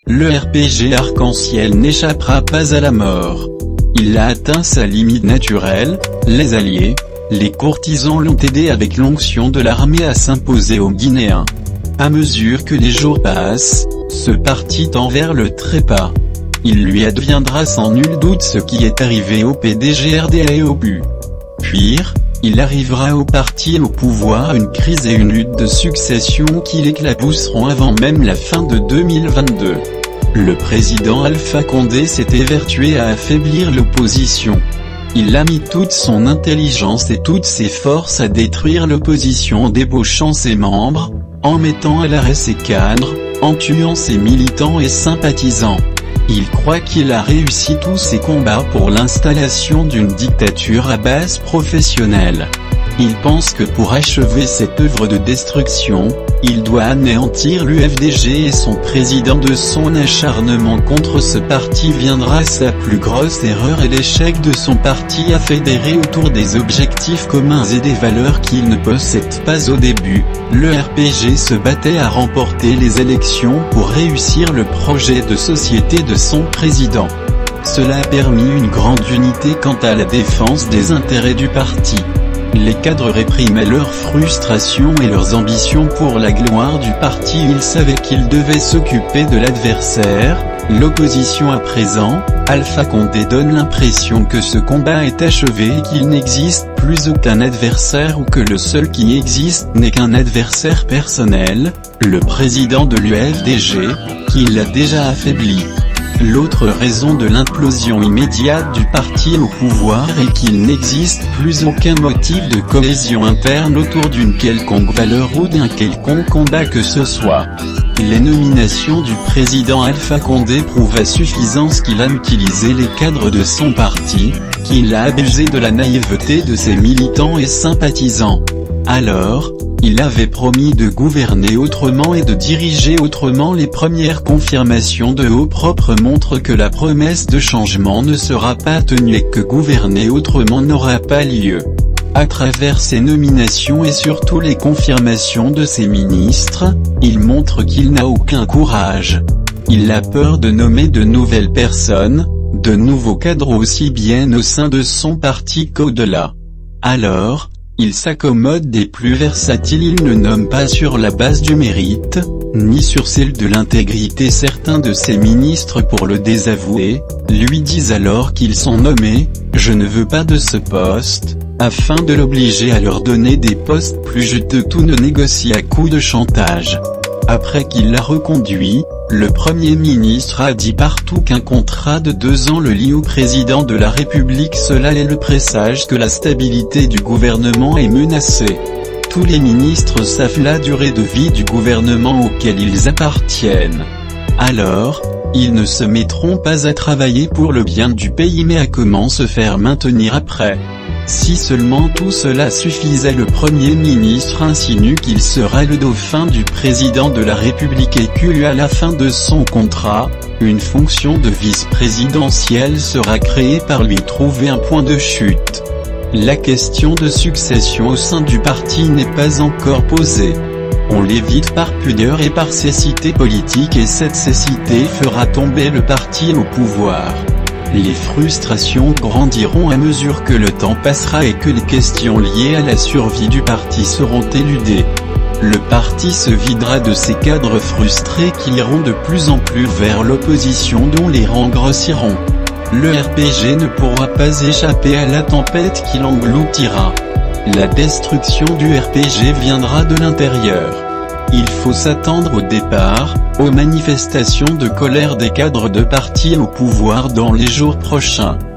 le RPG Arc-en-Ciel n'échappera pas à la mort. Il a atteint sa limite naturelle, les alliés, les courtisans l'ont aidé avec l'onction de l'armée à s'imposer aux Guinéens. À mesure que les jours passent, ce parti tend vers le trépas. Il lui adviendra sans nul doute ce qui est arrivé au PDG-RDA et au PU. Pire, il arrivera au parti et au pouvoir une crise et une lutte de succession qui l'éclabousseront avant même la fin de 2022. Le président Alpha Condé s'est évertué à affaiblir l'opposition. Il a mis toute son intelligence et toutes ses forces à détruire l'opposition en débauchant ses membres, en mettant à l'arrêt ses cadres, en tuant ses militants et sympathisants. Il croit qu'il a réussi tous ses combats pour l'installation d'une dictature à base professionnelle. Il pense que pour achever cette œuvre de destruction, il doit anéantir l'UFDG et son président. De son acharnement contre ce parti viendra sa plus grosse erreur et l'échec de son parti à fédérer autour des objectifs communs et des valeurs qu'il ne possède pas au début. Le RPG se battait à remporter les élections pour réussir le projet de société de son président. Cela a permis une grande unité quant à la défense des intérêts du parti. Les cadres réprimaient leurs frustrations et leurs ambitions pour la gloire du parti. Ils savaient qu'ils devaient s'occuper de l'adversaire, l'opposition à présent. Alpha Condé donne l'impression que ce combat est achevé et qu'il n'existe plus aucun adversaire ou que le seul qui existe n'est qu'un adversaire personnel, le président de l'UFDG, qui l'a déjà affaibli. L'autre raison de l'implosion immédiate du parti au pouvoir est qu'il n'existe plus aucun motif de cohésion interne autour d'une quelconque valeur ou d'un quelconque combat que ce soit. Les nominations du président Alpha Condé prouvent à suffisance qu'il a utilisé les cadres de son parti, qu'il a abusé de la naïveté de ses militants et sympathisants. Alors, il avait promis de gouverner autrement et de diriger autrement. Les premières confirmations de haut propre montrent que la promesse de changement ne sera pas tenue et que gouverner autrement n'aura pas lieu. À travers ses nominations et surtout les confirmations de ses ministres, il montre qu'il n'a aucun courage. Il a peur de nommer de nouvelles personnes, de nouveaux cadres aussi bien au sein de son parti qu'au-delà. Alors, il s'accommode des plus versatiles. Il ne nomme pas sur la base du mérite, ni sur celle de l'intégrité. Certains de ses ministres, pour le désavouer, lui disent alors qu'ils sont nommés « Je ne veux pas de ce poste », afin de l'obliger à leur donner des postes plus juteux. Tout ne négocie à coups de chantage. Après qu'il l'a reconduit, le Premier ministre a dit partout qu'un contrat de 2 ans le lie au président de la République. Cela est le présage que la stabilité du gouvernement est menacée. Tous les ministres savent la durée de vie du gouvernement auquel ils appartiennent. Alors, ils ne se mettront pas à travailler pour le bien du pays, mais à comment se faire maintenir après. Si seulement tout cela suffisait. Le Premier ministre insinue qu'il sera le dauphin du président de la République et qu'à la fin de son contrat, une fonction de vice-présidentielle sera créée par lui. Trouver un point de chute. La question de succession au sein du parti n'est pas encore posée. On l'évite par pudeur et par cécité politique, et cette cécité fera tomber le parti au pouvoir. Les frustrations grandiront à mesure que le temps passera et que les questions liées à la survie du parti seront éludées. Le parti se videra de ses cadres frustrés qui iront de plus en plus vers l'opposition dont les rangs grossiront. Le RPG ne pourra pas échapper à la tempête qui l'engloutira. La destruction du RPG viendra de l'intérieur. Il faut s'attendre au départ, aux manifestations de colère des cadres de parti au pouvoir dans les jours prochains.